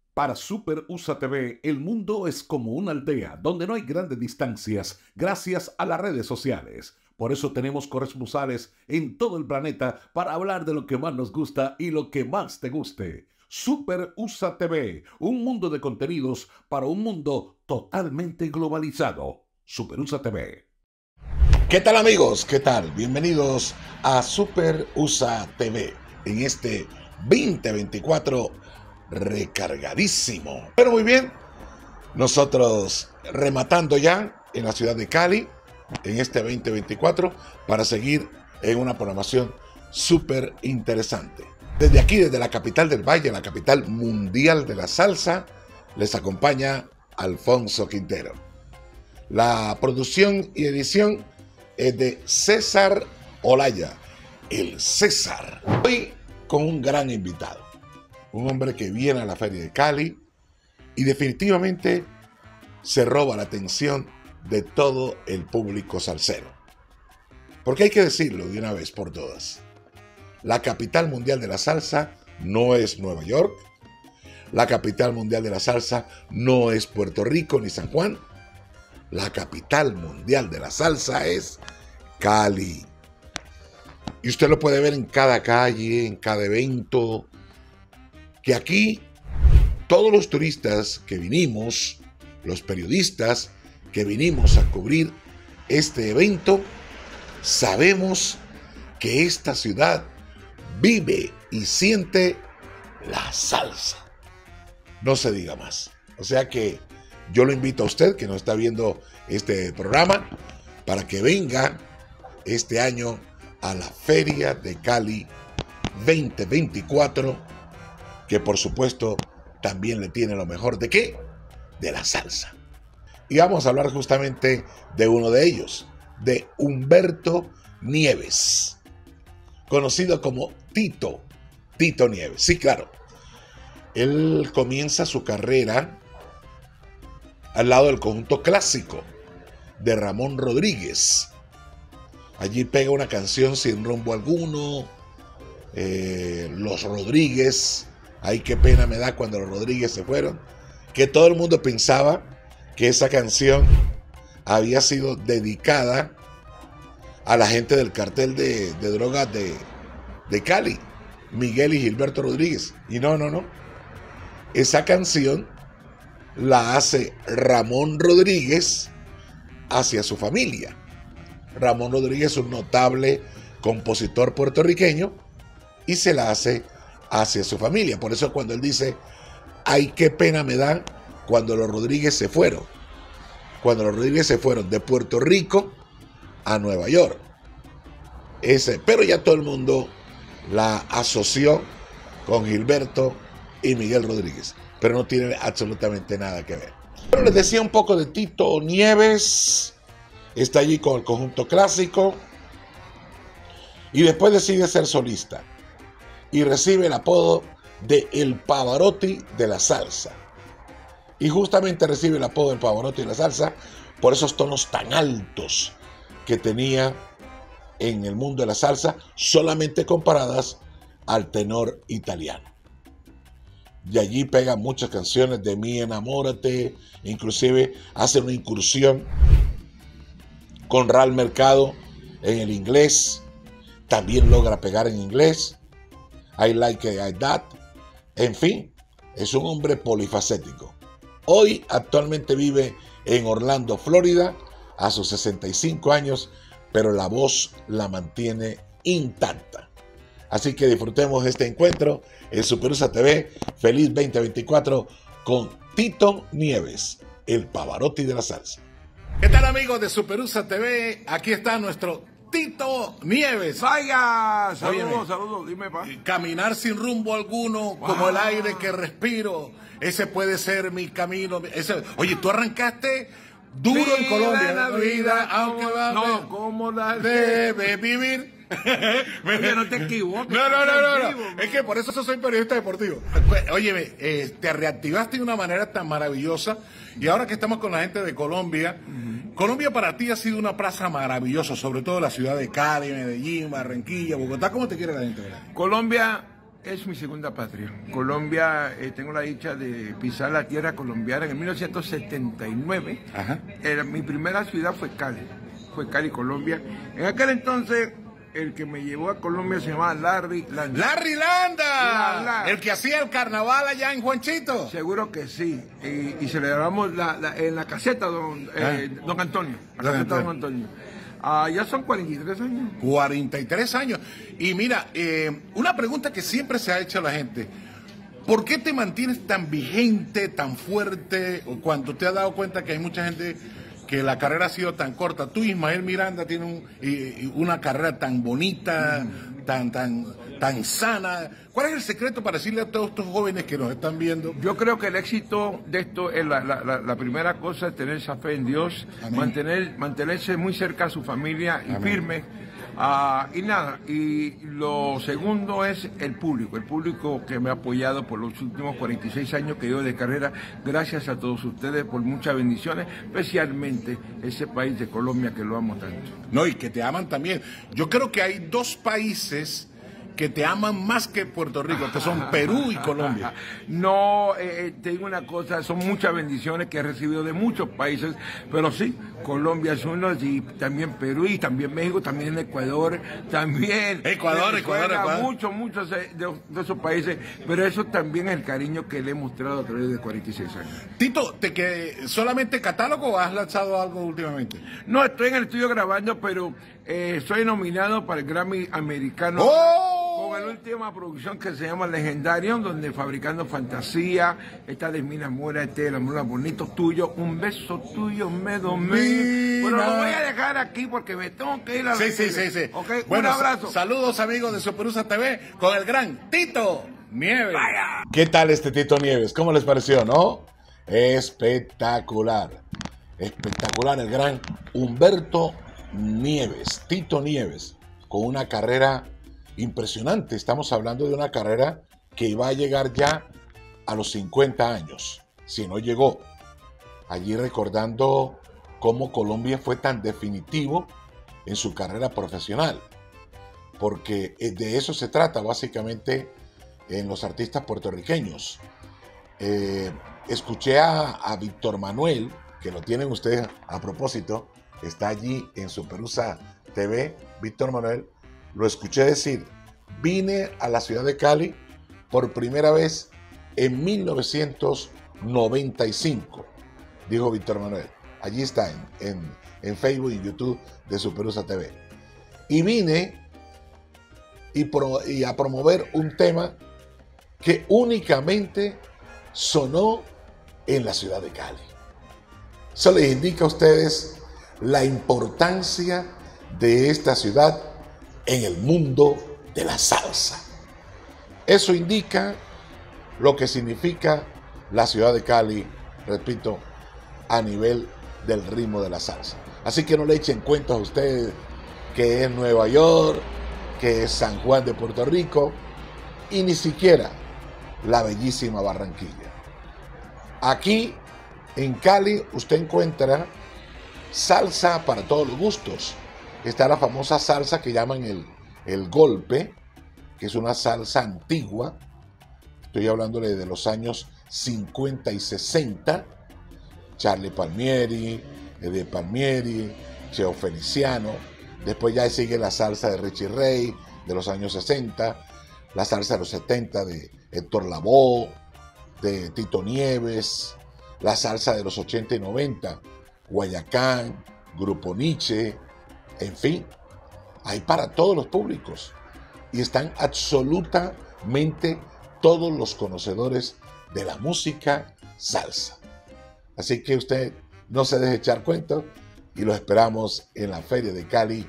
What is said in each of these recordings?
Para Super USA TV, el mundo es como una aldea donde no hay grandes distancias gracias a las redes sociales. Por eso tenemos corresponsales en todo el planeta para hablar de lo que más nos gusta y lo que más te guste. Super USA TV, un mundo de contenidos para un mundo totalmente globalizado. Super USA TV. ¿Qué tal, amigos? ¿Qué tal? Bienvenidos a Super USA TV en este 2024 recargadísimo. Pero muy bien, nosotros rematando ya en la ciudad de Cali en este 2024 para seguir en una programación súper interesante. Desde aquí, desde la capital del Valle, la capital mundial de la salsa, les acompaña Alfonso Quintero. La producción y edición es de César Olaya, el César. Hoy con un gran invitado, un hombre que viene a la Feria de Cali y definitivamente se roba la atención de todo el público salsero. Porque hay que decirlo de una vez por todas. La capital mundial de la salsa no es Nueva York. La capital mundial de la salsa no es Puerto Rico ni San Juan. La capital mundial de la salsa es Cali. Y usted lo puede ver en cada calle, en cada evento, que aquí todos los turistas que vinimos, los periodistas que vinimos a cubrir este evento, sabemos que esta ciudad vive y siente la salsa. No se diga más. O sea que yo lo invito a usted que nos está viendo este programa para que venga este año a la Feria de Cali 2024, que por supuesto también le tiene lo mejor de ¿qué? De la salsa. Y vamos a hablar justamente de uno de ellos, de Humberto Nieves, conocido como Tito Nieves. Sí, claro. Él comienza su carrera al lado del conjunto clásico de Ramón Rodríguez. Allí pega una canción Sin rumbo alguno, Los Rodríguez, ay qué pena me da cuando los Rodríguez se fueron, que todo el mundo pensaba que esa canción había sido dedicada a la gente del cartel de drogas de Cali, Miguel y Gilberto Rodríguez. Y no. Esa canción la hace Ramón Rodríguez hacia su familia. Ramón Rodríguez es un notable compositor puertorriqueño y se la hace hacia su familia. Por eso cuando él dice, ay, qué pena me da cuando los Rodríguez se fueron. Cuando los Rodríguez se fueron de Puerto Rico a Nueva York. Pero ya todo el mundo la asoció con Gilberto y Miguel Rodríguez. Pero no tiene absolutamente nada que ver. Bueno, les decía un poco de Tito Nieves. Está allí con el conjunto clásico y después decide ser solista y recibe el apodo de El Pavarotti de la salsa. Y justamente recibe el apodo del Pavarotti de la salsa por esos tonos tan altos que tenía en el mundo de la salsa, solamente comparadas al tenor italiano. Y allí pega muchas canciones de Mi Enamórate, inclusive hace una incursión con Ral Mercado en el inglés, también logra pegar en inglés, I Like It Like That, en fin, es un hombre polifacético. Hoy actualmente vive en Orlando, Florida, a sus 65 años, pero la voz la mantiene intacta. Así que disfrutemos este encuentro en Super USA TV, feliz 2024 con Tito Nieves, el Pavarotti de la salsa. ¿Qué tal, amigos de Super USA TV? Aquí está nuestro Tito Nieves. Vaya, saludos, Óyeme, saludos, dime pa. Caminar sin rumbo alguno, como el aire que respiro, ese puede ser mi camino. Oye, tú arrancaste duro en Colombia. La vida, aunque va no, ¿cómo la debe vivir? Oye, no te equivoques. No. Es que por eso soy periodista deportivo. Óyeme, te reactivaste de una manera tan maravillosa. Y ahora que estamos con la gente de Colombia, Colombia para ti ha sido una plaza maravillosa, sobre todo la ciudad de Cali, Medellín, Barranquilla, Bogotá. ¿Cómo te quiere la gente? Colombia Es mi segunda patria. Colombia, tengo la dicha de pisar la tierra colombiana en el 1979. Ajá. Mi primera ciudad fue Cali, Colombia. En aquel entonces, el que me llevó a Colombia se llamaba Larry Landa. ¡Larry Landa! Landa. El que hacía el carnaval allá en Juanchito. Seguro que sí. Y celebramos en la caseta, don Antonio. La caseta Don Antonio. Ya son 43 años. 43 años. Y mira, una pregunta que siempre se ha hecho la gente. ¿Por qué te mantienes tan vigente, tan fuerte, cuando te has dado cuenta que hay mucha gente que la carrera ha sido tan corta? Tú, Ismael Miranda, tienes una carrera tan bonita, tan sana. ¿Cuál es el secreto para decirle a todos estos jóvenes que nos están viendo? Yo creo que el éxito de esto es la primera cosa, es tener esa fe en Dios, mantenerse muy cerca a su familia y firme. Y nada, y lo segundo es el público que me ha apoyado por los últimos 46 años que llevo de carrera. Gracias a todos ustedes por muchas bendiciones, especialmente ese país de Colombia que lo amo tanto. No, y que te aman también. Yo creo que hay dos países que te aman más que Puerto Rico, que son Perú y Colombia. No, te digo una cosa, son muchas bendiciones que he recibido de muchos países, pero sí, Colombia es uno, y también Perú, y también México, también Ecuador, también Ecuador. Muchos de esos países, pero eso también es el cariño que le he mostrado a través de 46 años. Tito, ¿solamente catálogo o has lanzado algo últimamente? No, estoy en el estudio grabando, pero soy nominado para el Grammy americano. ¡Oh! Con la última producción que se llama Legendarium, donde Fabricando Fantasía, está de Mina Mora, El amor bonito tuyo, un beso tuyo me domé. Pero lo voy a dejar aquí porque me tengo que ir a la Sí. Okay, Bueno, un abrazo. Saludos amigos de Superusa TV con el gran Tito Nieves. Vaya. ¿Qué tal este Tito Nieves? ¿Cómo les pareció, no? Espectacular. Espectacular el gran Humberto Nieves, Tito Nieves, con una carrera impresionante. Estamos hablando de una carrera que va a llegar ya a los 50 años, si no llegó. Allí recordando cómo Colombia fue tan definitivo en su carrera profesional, porque de eso se trata básicamente en los artistas puertorriqueños. Escuché a Víctor Manuel, que lo tienen ustedes a propósito, está allí en Superusa TV, Víctor Manuel. Lo escuché decir, vine a la ciudad de Cali por primera vez en 1995, dijo Víctor Manuel. Allí está en Facebook y YouTube de Superusa TV. Y vine a promover un tema que únicamente sonó en la ciudad de Cali. Eso les indica a ustedes la importancia de esta ciudad en el mundo de la salsa. Eso indica lo que significa la ciudad de Cali, repito, a nivel del ritmo de la salsa. Así que no le echen cuentos a ustedes que es Nueva York, que es San Juan de Puerto Rico y ni siquiera la bellísima Barranquilla. Aquí en Cali usted encuentra salsa para todos los gustos. Está la famosa salsa que llaman el golpe, que es una salsa antigua. Estoy hablándole de los años 50 y 60. Charlie Palmieri, Eddie Palmieri, Cheo Feliciano. Después ya sigue la salsa de Richie Ray de los años 60, la salsa de los 70 de Héctor Lavoe, de Tito Nieves, la salsa de los 80 y 90, Guayacán, Grupo Nietzsche, en fin, hay para todos los públicos y están absolutamente todos los conocedores de la música salsa. Así que usted no se deje echar cuentos y lo esperamos en la Feria de Cali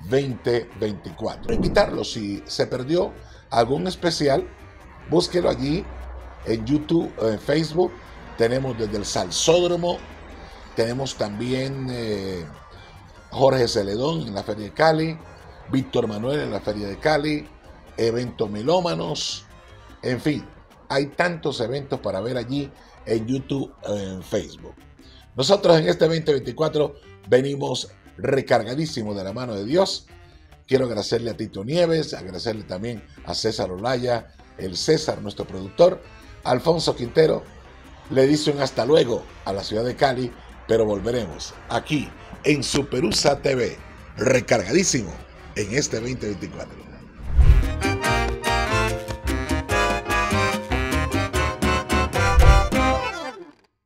2024. Invitarlo, si se perdió algún especial, búsquelo allí en YouTube o en Facebook. Tenemos desde el Salsódromo, tenemos también Jorge Celedón en la Feria de Cali, Víctor Manuel en la Feria de Cali, Eventos Melómanos, en fin, hay tantos eventos para ver allí en YouTube o en Facebook. Nosotros en este 2024 venimos recargadísimos de la mano de Dios. Quiero agradecerle a Tito Nieves, agradecerle también a César Olaya, el César, nuestro productor. Alfonso Quintero le dice un hasta luego a la ciudad de Cali, pero volveremos aquí en Superusa TV, recargadísimo en este 2024.